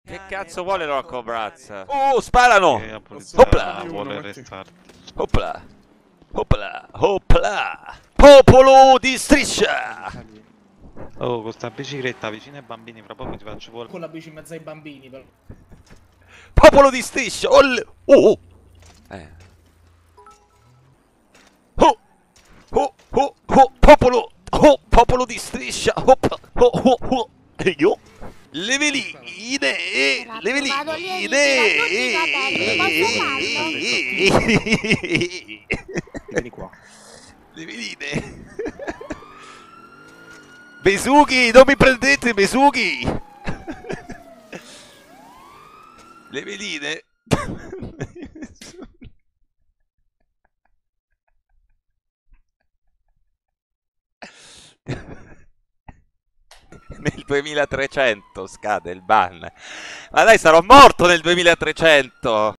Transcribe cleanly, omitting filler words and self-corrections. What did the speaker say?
Che cazzo vuole Rocco Bratz? Oh, sparano! La Opla! vuole restare. Opla! Opla! Opla! Popolo di striscia! Oh, con sta bicicletta vicino ai bambini, fra poco ti faccio volare. Con la bici in mezzo ai bambini, però. Popolo di striscia! Oh! Oh! Oh! Oh! Oh! Oh! Popolo! Oh! Popolo di striscia! Oh! Oh! Oh! Oh! E io? Le veline! Le veline! Vieni qua. Le veline! Besughi! Non mi prendete, Besughi! Le veline! Nel 2300 scade il ban. Ma dai, sarò morto nel 2300!